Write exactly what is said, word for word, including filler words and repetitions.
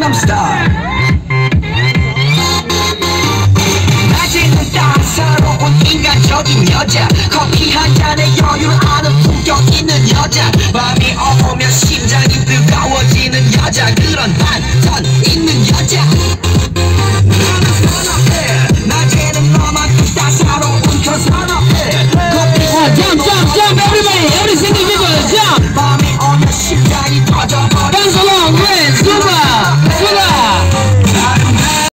강남 스타일. 낮에는 따사로운 인간적인 여자, 커피 한 잔에 여유를 아는 품격 있는 여자, 밤이 오면 심장이 뜨거워지는 여자, 그런 반전